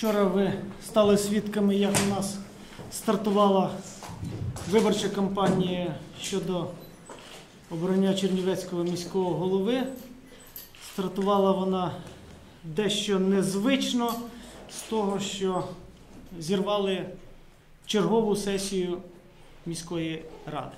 Вчора ви стали свідками, як у нас стартувала виборча кампанія щодо обрання Чернівецького міського голови. Стартувала вона дещо незвично з того, що зірвали чергову сесію міської ради.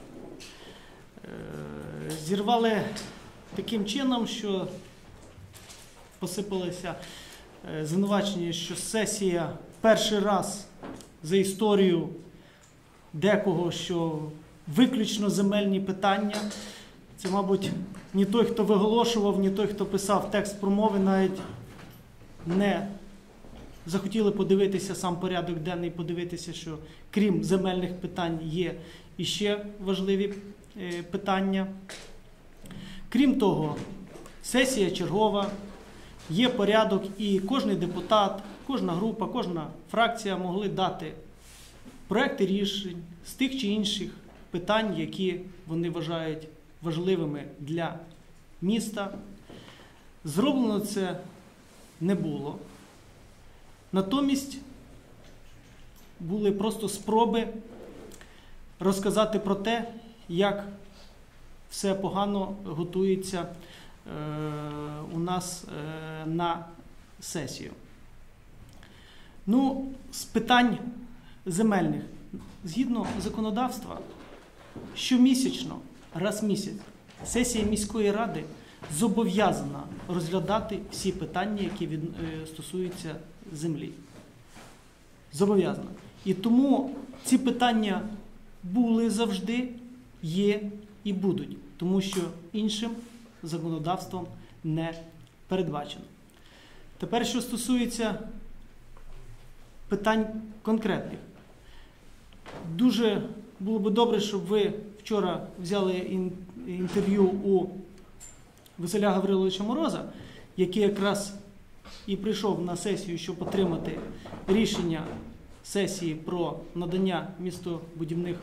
Зірвали таким чином, що посипалися звинувачення, що сесія перший раз за історію декого, що виключно земельні питання. Це, мабуть, ні той, хто виголошував, ні той, хто писав текст промови, навіть не захотіли подивитися сам порядок денний, подивитися, що крім земельних питань є іще важливі питання. Крім того, сесія чергова, є порядок, і кожен депутат, кожна група, кожна фракція могли дати проекти рішень з тих чи інших питань, які вони вважають важливими для міста. Зроблено це не було. Натомість були просто спроби розказати про те, як все погано готується у нас на сесію. Ну, з питань земельних. Згідно законодавства, щомісячно, раз в місяць, сесія міської ради зобов'язана розглядати всі питання, які стосуються землі. Зобов'язана. І тому ці питання були завжди, є і будуть, тому що іншим законодавством не передбачено. Тепер, що стосується питань конкретних. Дуже було б добре, щоб ви вчора взяли інтерв'ю у Василя Гавриловича Мороза, який якраз і прийшов на сесію, щоб отримати рішення сесії про надання містобудівних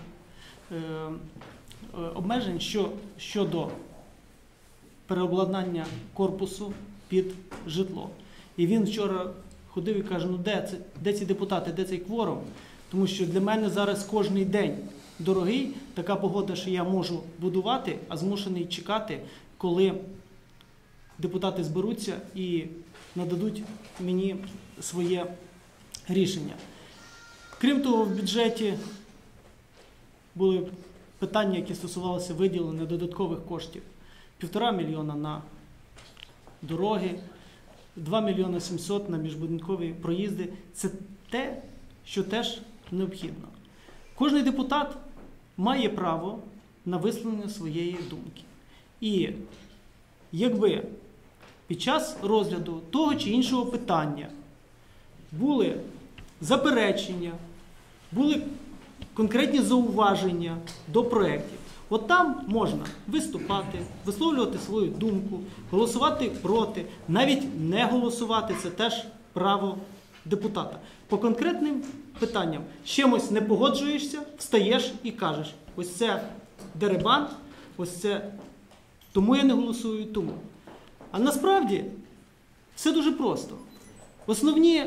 обмежень щодо переобладнання корпусу під житло. І він вчора ходив і каже, ну де ці депутати, де цей кворум? Тому що для мене зараз кожний день дорогий, така погода, що я можу будувати, а змушений чекати, коли депутати зберуться і нададуть мені своє рішення. Крім того, в бюджеті були питання, які стосувалися виділення додаткових коштів. 1,5 мільйона на дороги, 2 мільйони 700 на міжбудинкові проїзди. Це те, що теж необхідно. Кожний депутат має право на висловлення своєї думки. І якби під час розгляду того чи іншого питання були заперечення, були конкретні зауваження до проєктів, от там можна виступати, висловлювати свою думку, голосувати проти, навіть не голосувати – це теж право депутата. По конкретним питанням з чимось не погоджуєшся, встаєш і кажеш, ось це дерибан, ось це тому я не голосую, тому. А насправді все дуже просто. Основні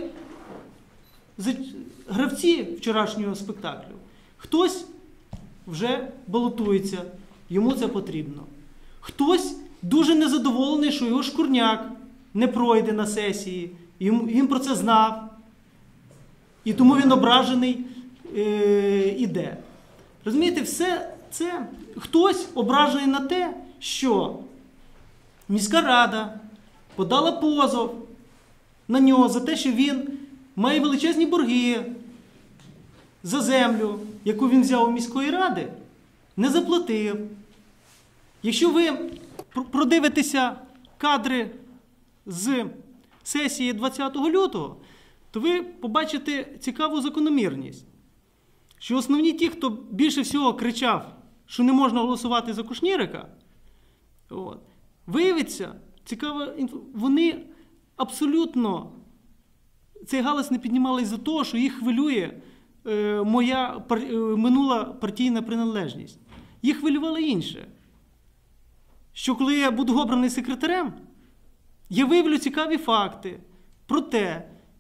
гравці вчорашнього спектаклю, хтось вже балотується, йому це потрібно. Хтось дуже незадоволений, що його Шкурняк не пройде на сесії, він про це знав, і тому він ображений іде. Розумієте, все це хтось ображений на те, що міська рада подала позов на нього за те, що він має величезні борги за землю, яку він взяв у міської ради, не заплатив. Якщо ви продивитеся кадри з сесії 20 лютого, то ви побачите цікаву закономірність, що основні ті, хто більше всього кричав, що не можна голосувати за Кушнірика, виявиться, цікаво, вони абсолютно цей галас не піднімали із-за того, що їх хвилює моя минула партійна приналежність. Їх хвилювало інше. Що коли я буду обраний секретарем, я виявлю цікаві факти про те,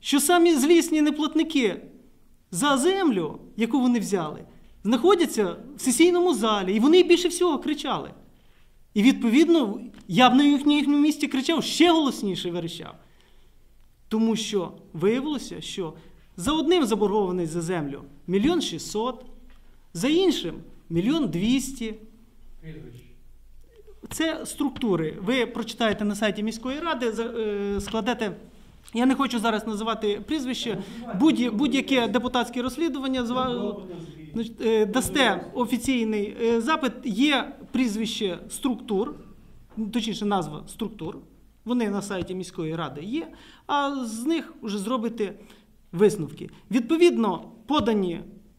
що самі злісні неплатники за землю, яку вони взяли, знаходяться в сесійному залі, і вони більше всього кричали. І відповідно, я б на їхньому місці кричав, ще голосніше верещав. Тому що виявилося, що за одним заборгований за землю 1 600 000, за іншим 1 200 000. Це структури. Ви прочитаєте на сайті міської ради, складете, я не хочу зараз називати прізвище, будь-яке депутатське розслідування, дасте офіційний запит, є прізвище структур, точніше назва структур, вони на сайті міської ради є, а з них вже зробите висновки. Відповідно, подані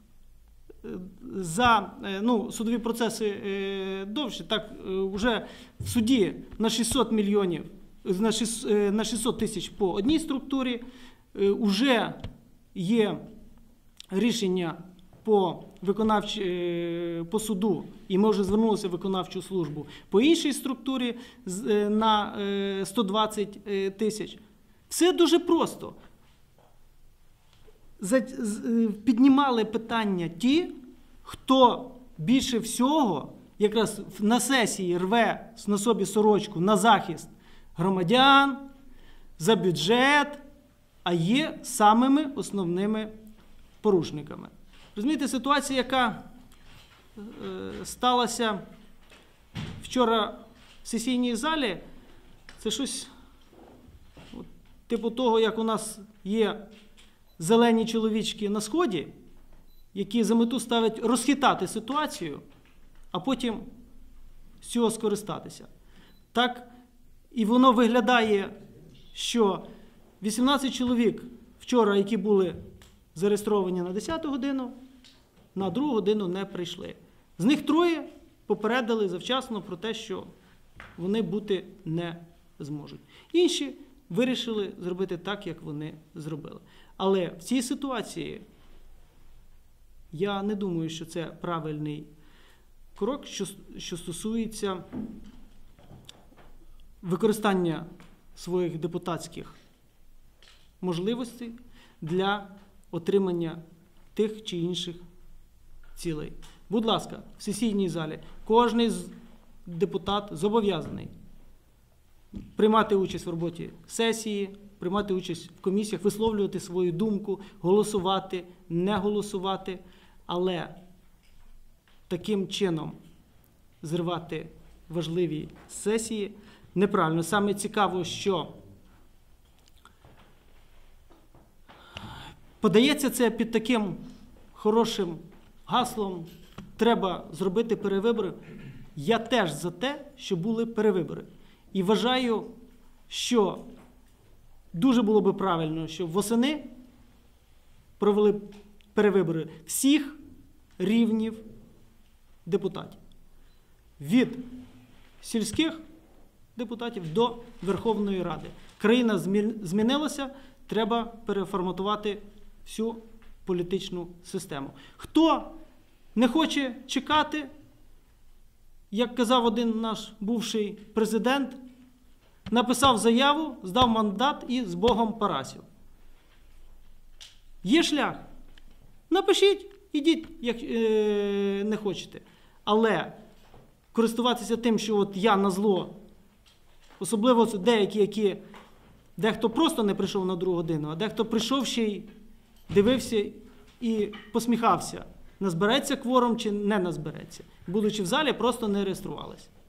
за судові процеси довше, так вже в суді на 600 мільйонів, на 600 тисяч по одній структурі, вже є рішення по суду, і ми вже звернулися в виконавчу службу по іншій структурі на 120 тисяч. Все дуже просто. Піднімали питання ті, хто більше всього якраз на сесії рве на собі сорочку на захист громадян, за бюджет, а є самими основними порушниками. Розумієте, ситуація, яка сталася вчора в сесійній залі, це щось типу того, як у нас є зелені чоловічки на Сході, які за мету ставлять розхитати ситуацію, а потім з цього скористатися. Так і воно виглядає, що 18 чоловік вчора, які були зареєстровані на 10 годину, на 2 годину не прийшли. З них 3 попередили завчасно про те, що вони бути не зможуть. Інші вирішили зробити так, як вони зробили. Але в цій ситуації я не думаю, що це правильний крок, що стосується використання своїх депутатських можливостей для отримання тих чи інших цілей. Будь ласка, в сесійній залі кожен депутат зобов'язаний приймати участь в роботі сесії, приймати участь в комісіях, висловлювати свою думку, голосувати, не голосувати, але таким чином зривати важливі сесії неправильно. Саме цікаво, що подається це під таким хорошим гаслом «треба зробити перевибори». Я теж за те, що були перевибори. І вважаю, що дуже було би правильно, щоб восени провели перевибори всіх рівнів депутатів. Від сільських депутатів до Верховної Ради. Країна змінилася, треба переформатувати всю політичну систему. Хто не хоче чекати, як казав один наш бувший президент, написав заяву, здав мандат і з Богом Парасів. Є шлях. Напишіть, ідіть, як не хочете. Але користуватися тим, що от я назло, особливо деякі, які дехто просто не прийшов на 2 годину, а дехто прийшов ще й дивився і посміхався, назбереться кворум чи не назбереться. Будучи в залі, просто не реєструвалися.